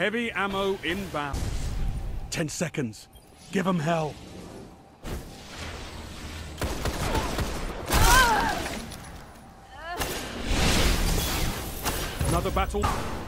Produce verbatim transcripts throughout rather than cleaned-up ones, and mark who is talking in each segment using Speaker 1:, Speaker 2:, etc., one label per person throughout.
Speaker 1: Heavy ammo inbound. Ten seconds. Give 'em hell. Another battle.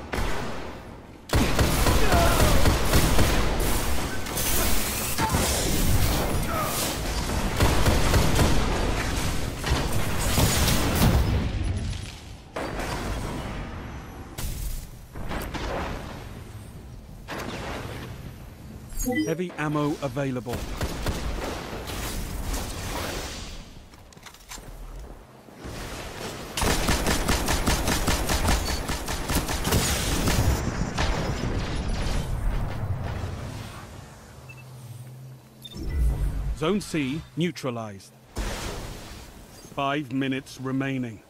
Speaker 1: Heavy ammo available. Zone C neutralized. Five minutes remaining.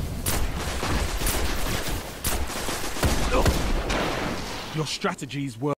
Speaker 1: Your strategies were